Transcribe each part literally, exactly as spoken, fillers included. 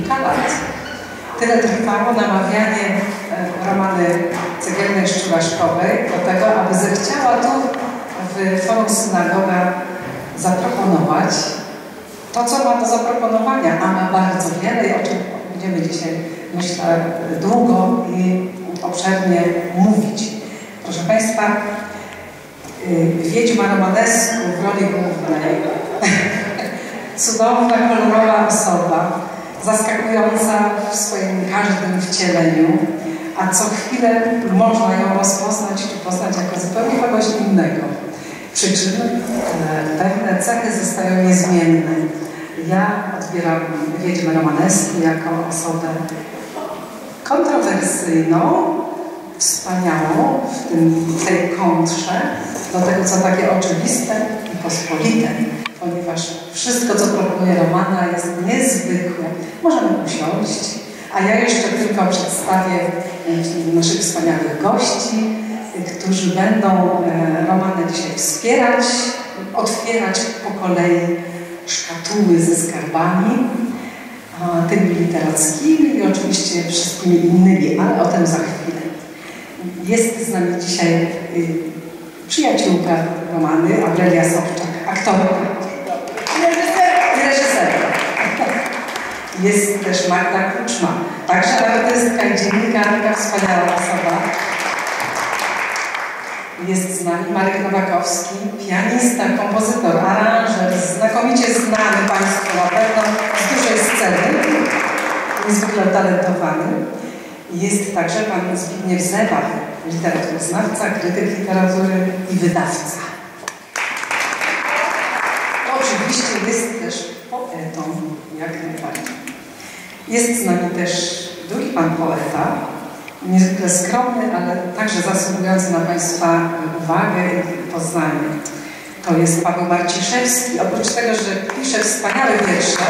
kilka lat. Tyle trwało namawianie Romany Cegielnej-Szczuraszkowej do tego, aby zechciała tu w Forum Synagoga zaproponować to, co ma do zaproponowania, a ma bardzo wiele i o czym będziemy dzisiaj, myślę, długo i obszernie mówić. Proszę Państwa, wiedźma romanesku w roli głównej, cudowna, kolorowa osoba, zaskakująca w swoim każdym wcieleniu, a co chwilę można ją rozpoznać czy poznać jako zupełnie kogoś innego. Przy czym pewne cechy zostają niezmienne. Ja odbieram wiedźmę romanesku jako osobę kontrowersyjną, wspaniałą w, tym, w tej kontrze do tego, co takie oczywiste i pospolite, ponieważ wszystko, co proponuje Romana, jest niezwykłe. Możemy usiąść, a ja jeszcze tylko przedstawię naszych wspaniałych gości, którzy będą Romanę dzisiaj wspierać, otwierać po kolei szkatuły ze skarbami, tymi literackimi i oczywiście wszystkimi innymi, ale o tym za chwilę. Jest z nami dzisiaj przyjaciółka Romany, Aurelia Sobczak, aktorka i reżyserka. Jest też Magda Kruczma, także artystka i dziennikarka, wspaniała osoba. Jest z nami Marek Nowakowski, pianista, kompozytor, aranżer, znakomicie znany Państwu na pewno z dużej sceny, niezwykle utalentowany. Jest także pan Zbigniew Zebach, literaturoznawca, krytyk literatury i wydawca. Oczywiście jest też poetą, jak najbardziej. Jest z nami też drugi pan poeta, niezwykle skromny, ale także zasługujący na Państwa uwagę i poznanie. To jest Paweł Marciszewski. Oprócz tego, że pisze wspaniałe wiersze,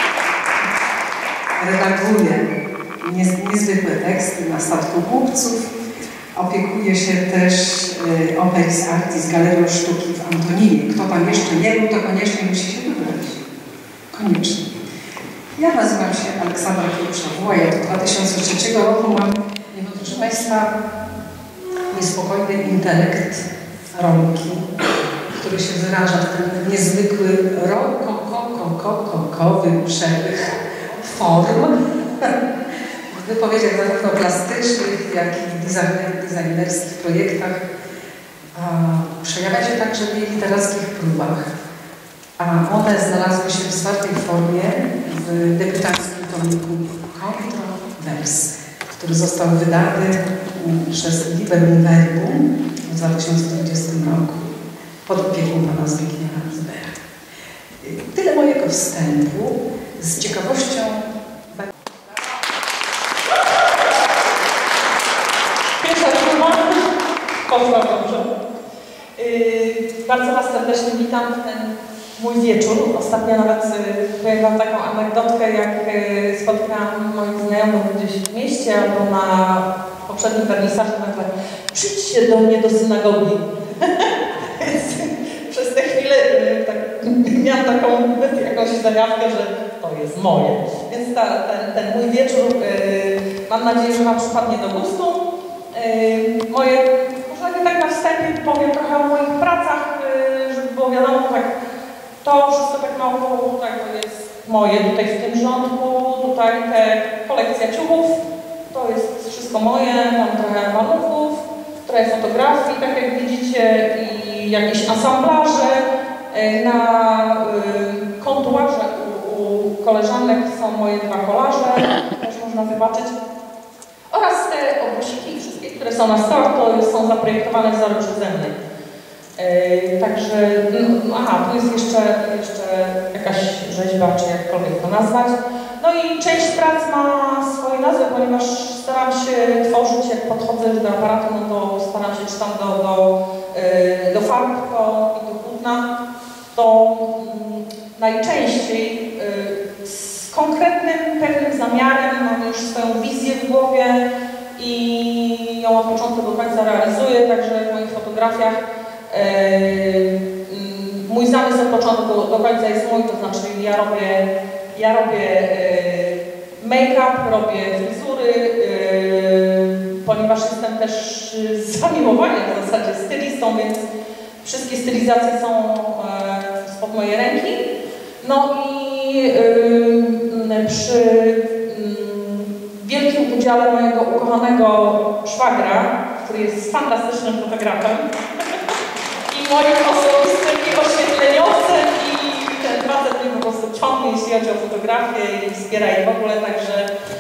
redaguje niezwykłe teksty na Statku Głupców, opiekuje się też y, Operis Artis, Galerią Sztuki w Antoninie. Kto tam jeszcze nie był, to koniecznie musi się wybrać. Koniecznie. Ja nazywam się Aleksandra Kiełusza-Woła. Ja od dwa tysiące trzeciego roku mam, nie wiem, proszę Państwa, niespokojny intelekt Romki, który się wyraża w ten niezwykły rokoko-kokowy przepych form w wypowiedziach zarówno plastycznych, jak i designerskich projektach. Przejawia się także w jej literackich próbach. A one znalazły się w zwartej formie w debiutanckim tomiku Kontrowers, który został wydany przez Liberum Verbum w dwa tysiące dwudziestym roku pod opieką pana Zbigniewa Zbera. Tyle mojego wstępu. Z ciekawością Pierwsza rozmowa poszła dobrze. Yy, bardzo Was serdecznie witam w ten mój wieczór. Ostatnio nawet yy, powiem Wam taką anegdotkę, jak yy, spotkałam moich znajomych gdzieś w mieście albo na poprzednim wernisażu, nagle przyjdźcie do mnie do synagogi. Przez tę chwilę yy, tak, miałam taką jakąś zajawkę, że to jest moje. Więc ta, ten, ten mój wieczór, yy, mam nadzieję, że Wam przypadnie do gustu. Yy, moje, może nie tak na wstępie powiem trochę o moich pracach, yy, żeby było wiadomo, tak, to wszystko tak naokoło, tak, to jest moje tutaj w tym rządku, tutaj te kolekcja ciuchów, to jest wszystko moje, tam trochę malunków, trochę fotografii, tak jak widzicie, i jakieś ansamblaże. Yy, na yy, kontuarze u, u koleżanek są moje dwa kolaże, też można zobaczyć. Oraz te obraziki wszystkie, które są na stołach, to są zaprojektowane wzory przeze mnie. Yy, także, no, aha, tu jest jeszcze, jeszcze jakaś rzeźba, czy jakkolwiek to nazwać. No i część prac ma swoje nazwy, ponieważ staram się tworzyć, jak podchodzę do aparatu, no to staram się, czy tam do, do, yy, do farb to, i do płótna, to yy, najczęściej yy, z konkretnym, pewnym zamiarem, mam już swoją wizję w głowie i ją od początku do końca realizuję, także w moich fotografiach yy, mój zamysł od początku do końca jest mój, to znaczy ja robię, ja robię yy, make-up, robię fryzury, yy, ponieważ jestem też zamiłowaniem w zasadzie stylistą, więc wszystkie stylizacje są yy, spod mojej ręki. No i yy, przy yy, wielkim udziale mojego ukochanego szwagra, który jest fantastycznym fotografem i moim osobistym i oświetleniowcem, i ten facet mnie po prostu ciągnie, jeśli chodzi o fotografię i wspiera jej w ogóle, także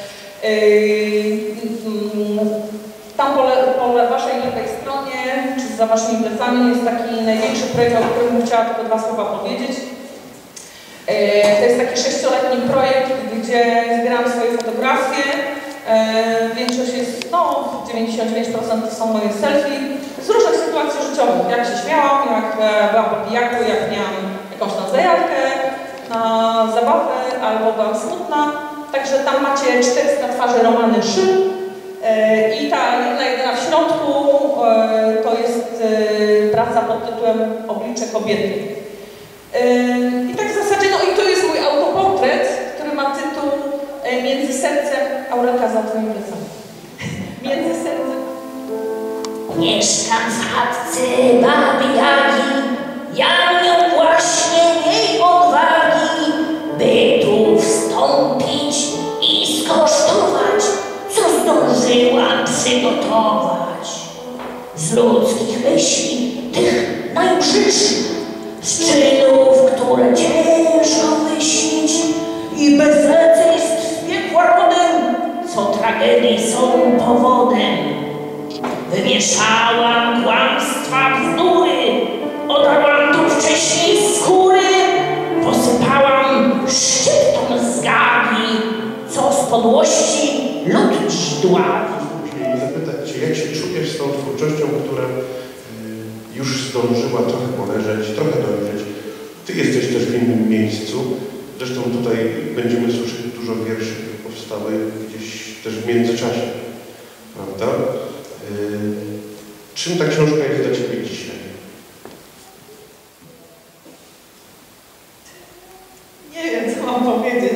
yy, tam po, le, po le, waszej lewej stronie, czy za waszymi plecami jest taki największy projekt, o którym chciała tylko dwa słowa powiedzieć. Yy, to jest taki sześcioletni projekt, gdzie zbieram swoje fotografie. Yy, większość jest, no dziewięćdziesiąt dziewięć procent to są moje selfie z różnych sytuacji życiowych, jak się śmiałam, jak byłam po pijaku, jak miałam jakąś tam zajawkę na zabawę, albo byłam smutna. Także tam macie czterysta twarzy Romany Szyl yy, i ta jedna jedyna w środku yy, to jest yy, praca pod tytułem Oblicze kobiety. Yy, I tak w zasadzie, no i to jest mój autoportret, który ma tytuł yy, Między sercem, Aurelka za twoimi plecami. Między sercem. Mieszkam w chatce baby Jagi, ja miał właśnie jej odwagi, by tu wstąpić i skosztować, co zdążyłam przygotować. Z ludzkich myśli, tych najbrzydszych, z czynów, które ciężko wyśnić i bezeceństw piekła rodem, co tragedii są powodem. Wymieszałam kłamstwa, bzdury, odarłam tu wcześniej skóry, posypałam szczyptą z gagi, co z podłości lud dziś dławi. Chciałem zapytać Cię, jak się czujesz z tą twórczością, która już zdążyła trochę poleżeć, trochę dojrzeć. Ty jesteś też w innym miejscu. Zresztą tutaj będziemy słyszeć dużo wierszy, które powstały gdzieś też w międzyczasie. Prawda? Yy, czym ta książka jest dla Ciebie dzisiaj? Nie wiem, co mam powiedzieć.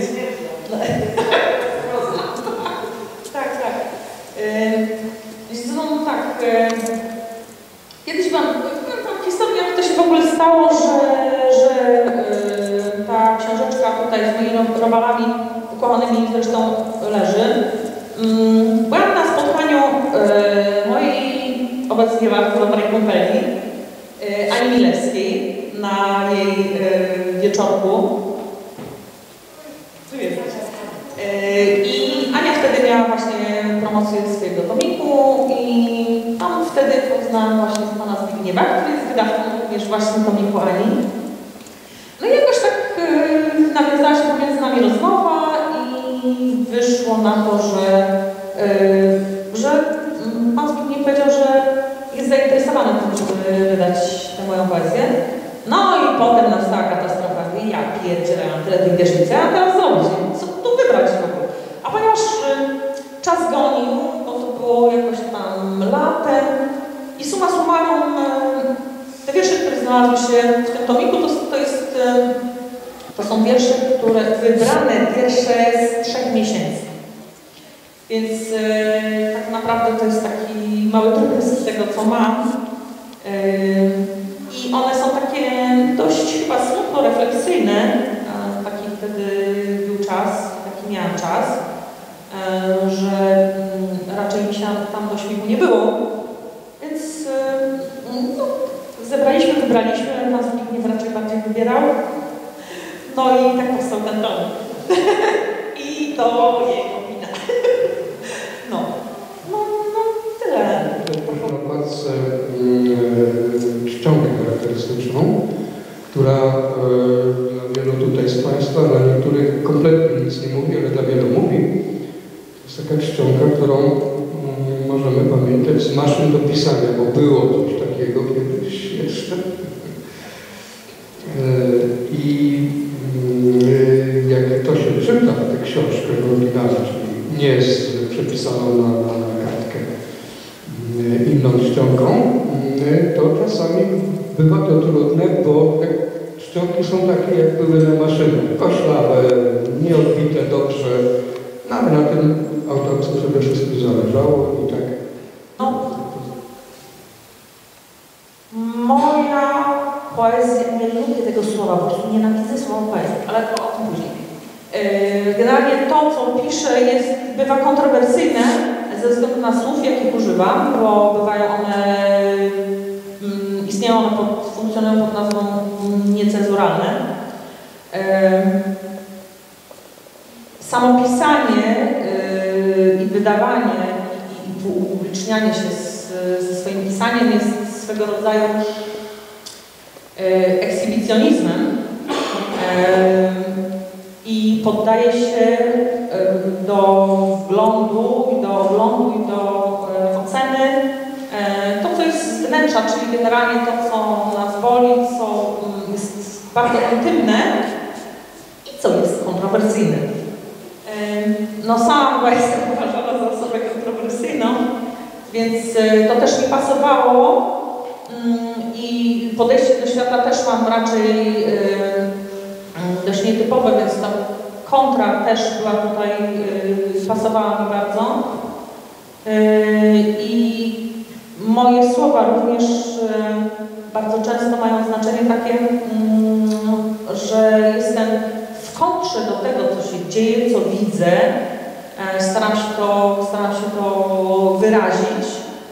Tak, tak. Zresztą tak. Kiedyś mam, tam historię, jak to się w ogóle stało, że, że yy, ta książeczka tutaj z moimi romalami ukochanymi zresztą leży. Yy, byłam na spotkaniu yy, mojej obecnie bardzo kumpeli, yy, Ani Milewskiej, na jej yy, wieczorku. Tu jest. Yy, I Ania wtedy miała właśnie promocję swojego tomiku i tam wtedy poznałam właśnie z pana Zbigniewa, który jest wydawcą również właśnie tomiku Ani. No i jakoś tak yy, nawiązała się pomiędzy nami rozmowa i wyszło na to, że, yy, że pan Zbigniew powiedział, że jest zainteresowany tym, żeby wydać tę moją poezję. No i potem nastała katastrofa. Ja pierdzielę, mam tyle tych wierzchnic, co ja teraz zrobić? Co tu wybrać w ogóle? A ponieważ y, czas gonił, bo to było jakoś tam latem i summa summarum y, te wiersze, które znalazły się w tym tomiku, to, to, jest, y, to są wiersze, które wybrane wiersze z trzech miesięcy. Więc y, tak naprawdę to jest taki mały trupys z tego, co mam. Y, I one są takie dość chyba smutno refleksyjne. Taki wtedy był czas, taki miałam czas, że raczej mi się tam do śmiechu nie było. Więc no, zebraliśmy, wybraliśmy, pan Zbigniew raczej bardziej wybierał. No i tak powstał ten dom. I to jego wina. No. No, no tyle. Proszę na okładce czcionkę charakterystyczną, która e, dla wielu tutaj z Państwa, dla niektórych kompletnie nic nie mówi, ale dla wielu mówi. To jest taka czcionka, którą mm, możemy pamiętać z maszyn do pisania, bo było coś takiego kiedyś jeszcze. E, I e, jak to się czyta, tę książkę w oryginale, czyli nie jest przepisaną na, na, na kartkę inną czcionką, to czasami bywa to trudne, bo te czcionki są takie, jak były na maszynach. Koślawe, nieodbite dobrze. No ale na tym autorce przede wszystkim zależało i tak. No, moja poezja, nie lubię tego słowa, po prostu nienawidzę słowa poezji, ale to o tym później. Yy, generalnie to, co piszę, jest, bywa kontrowersyjne ze względu na słów, jakich używam, bo bywają one, mm, istnieją one, pod, funkcjonują pod nazwą niecenzuralne. Yy, samo pisanie yy, i wydawanie i, i upublicznianie się z, ze swoim pisaniem jest swego rodzaju yy, ekshibicjonizmem. Yy, I poddaje się do wglądu i do oglądu i do oceny to, co jest z wnętrza, czyli generalnie to, co nas boli, co jest bardzo intymne i co jest kontrowersyjne. No sama chyba jestem uważana za osobę kontrowersyjną, więc to też mi pasowało i podejście do świata też mam raczej dość nietypowe, więc ta kontra też była tutaj, yy, pasowała mi bardzo. Yy, I moje słowa również yy, bardzo często mają znaczenie takie, yy, że jestem w kontrze do tego, co się dzieje, co widzę. Yy, staram się to, staram się to wyrazić.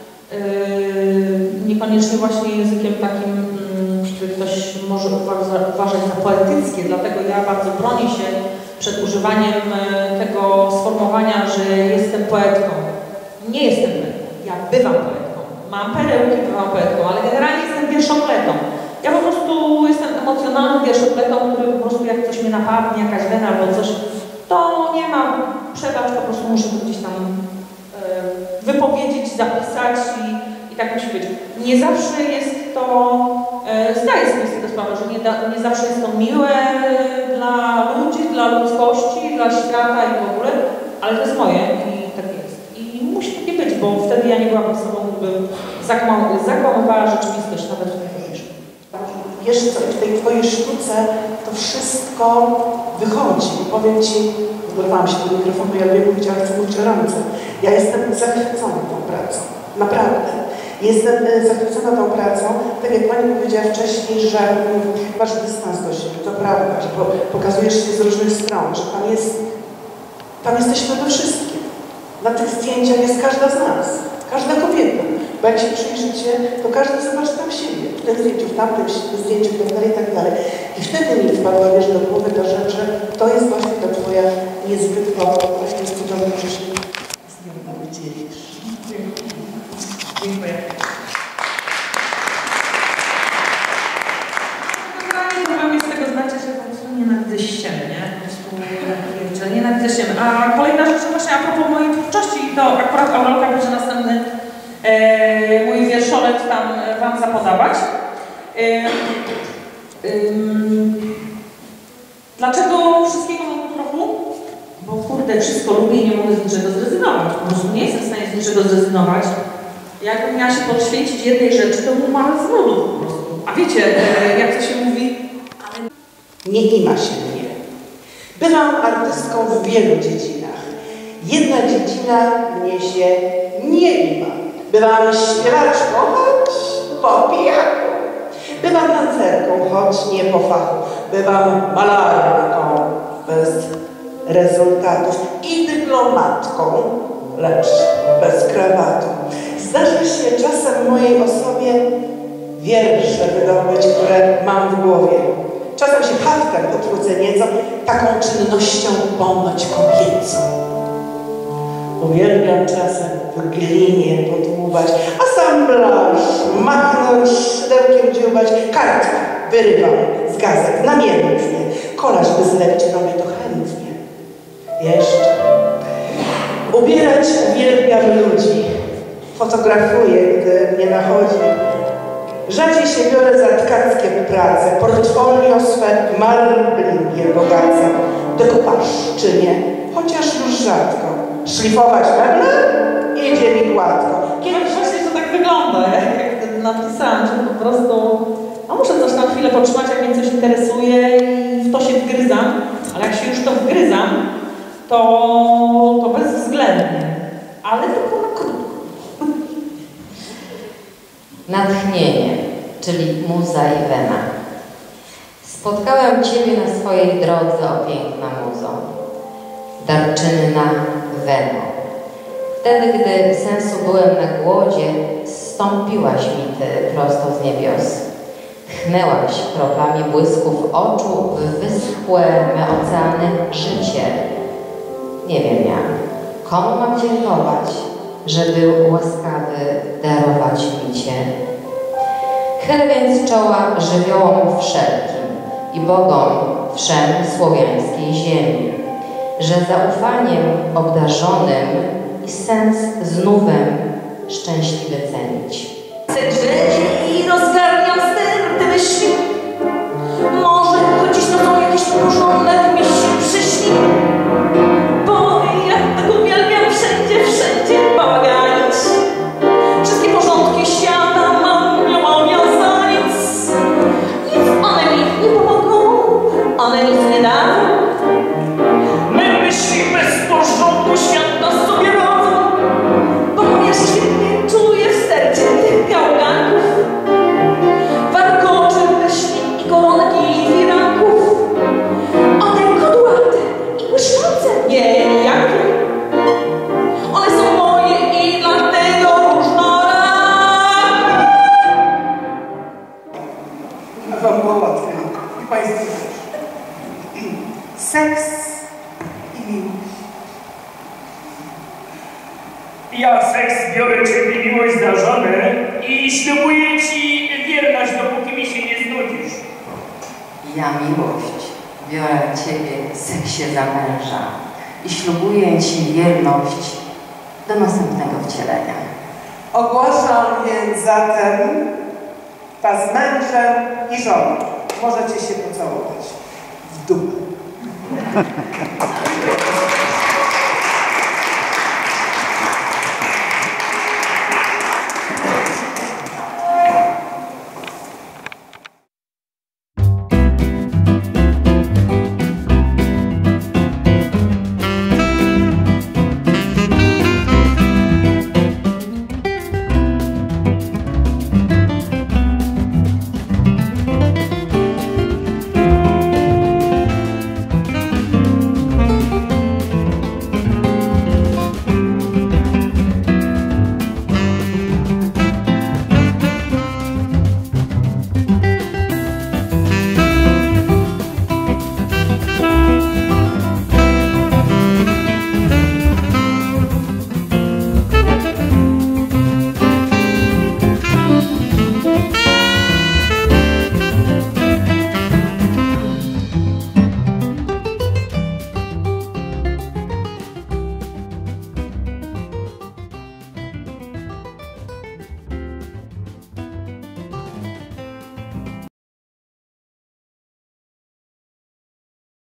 Yy, niekoniecznie właśnie językiem takim, który ktoś może uważać za poetyckie, dlatego ja bardzo bronię się przed używaniem tego sformułowania, że jestem poetką. Nie jestem poetką, ja bywam poetką. Mam perełki, bywam poetką, ale generalnie jestem wierszopletą. Ja po prostu jestem emocjonalnym wierszopletą, który po prostu jak coś mnie napadnie, jakaś wena albo coś, to nie ma przebacz, po prostu muszę to gdzieś tam y, wypowiedzieć, zapisać i, i tak musi być. Nie zawsze jest to, y, zdaję sobie z tego sprawę, że nie, da, nie zawsze jest to miłe dla ludzi, dla ludzkości, dla świata i w ogóle, ale to jest moje i tak jest. I musi takie być, bo wtedy ja nie byłabym sobą, gdybym zakłamywała rzeczywistość, nawet w tej piszę. Wiesz co, w tej twojej sztuce to wszystko wychodzi. Powiem ci, wyrwałam się do mikrofonu, ja lubię mówić, ale chcę mówić o ręce. Ja jestem zachwycona tą pracą. Naprawdę. Jestem zachwycona tą pracą. Tak jak pani powiedziała wcześniej, że masz dystans do siebie. To prawda, że pokazujesz się z różnych stron, że tam jest, tam jesteśmy we wszystkim. Na tych zdjęciach jest każda z nas. Każda kobieta. Bo jak się przyjrzycie, to każdy zobaczy tam siebie. W tym zdjęciu, w tamtym zdjęciu, tak dalej, tak dalej. I wtedy mi wpadła, wiesz, do głowy ta rzecz, że to jest właśnie ta twoja niezwykła, jest cudowna rzecz. Z nią nawet dzielisz. Dziękuję. Generalnie problem jest tego znaczy, że po prostu nienawidzę ściem, nie? Po prostu nienawidzę ściem. A kolejna rzecz właśnie a propos mojej twórczości, to akurat Aurelka będzie następny e, mój wierszolet tam wam zapodawać. E, e, dlaczego wszystkiego mam po trochu? Bo kurde, wszystko lubię i nie mogę z niczego zrezygnować. Po prostu nie jestem w stanie z niczego zrezygnować. Jakbym miała się poświęcić jednej rzeczy, to bym umarła z nudu po prostu. A wiecie, jak to się mówi? Nie ima się mnie. Bywam artystką w wielu dziedzinach. Jedna dziedzina mnie się nie ima. Bywam śpiewaczką, choć po pijaku. Bywam tancerką, choć nie po fachu. Bywam malarką bez rezultatów i dyplomatką, lecz bez krawatu. Zdarza się czasem w mojej osobie wiersze wydobyć, które mam w głowie. Czasem się haftem potrudzę nieco, taką czynnością ponoć kobiecą. Uwielbiam czasem w glinie podłubać, asamblaż, machnąć, szydełkiem dziubać, kartki wyrywam z gazet namiętnie, kolaż by zlepić robię to chętnie. Jeszcze. Ubierać uwielbiam ludzi, fotografuję, gdy mnie nachodzi. Rzadziej się biorę za tkackie prace, portfolio swe marblingiem bogacę. Dekupaż czynię, chociaż już rzadko. Szlifować meble idzie mi gładko. Kiedyś właśnie to tak wygląda, jak, jak napisałam, że po prostu no muszę coś na chwilę potrzymać, jak mnie coś interesuje i w to się wgryzam, ale jak się już to wgryzam, to, to bezwzględnie, ale tylko na krótko. Natchnienie, czyli muza i wena. Spotkałem Ciebie na swojej drodze, o piękna muzo, darczynna weno. Wtedy, gdy sensu byłem na głodzie, zstąpiłaś mi Ty prosto z niebios. Tchnęłaś kroplami błysków oczu w wyschłe me oceany życie. Nie wiem jak, komu mam dziękować, że był łaskawy darować mi Cię. Chylę więc czoła żywiołom wszelkim i bogom wszem słowiańskiej ziemi, że zaufaniem obdarzonym i sens znówem szczęśliwie cenić. Drzewie i rozgarniam sterty myśli. Może choć dziś nocą jakiś porządek mi się przyśni. Bo ja tak uwielbiam wszędzie, wszędzie bałaganić. Wszystkie porządki świata mam nią obowiązaniec. Nic one mi nie pomogą, one nic nie dadzą. My myśli bez porządku świata sobie rodzą. Bo ja świetnie czuję w sercu tych gałganków, warkoczy myśli i koronki i firanków. One kudłate i błyszczące, nie jakie. One są moje i dlatego różnorakie. Wam było łatwiej. I Państwu też. Seks i miłość. Ja seks biorę Ciebie miłość za żonę i ślubuję Ci wierność, dopóki mi się nie znudzisz. Ja miłość biorę Ciebie seksie za męża i ślubuję Ci wierność do następnego wcielenia. Ogłaszam więc zatem was mężem i żoną. Możecie się pocałować w dupę.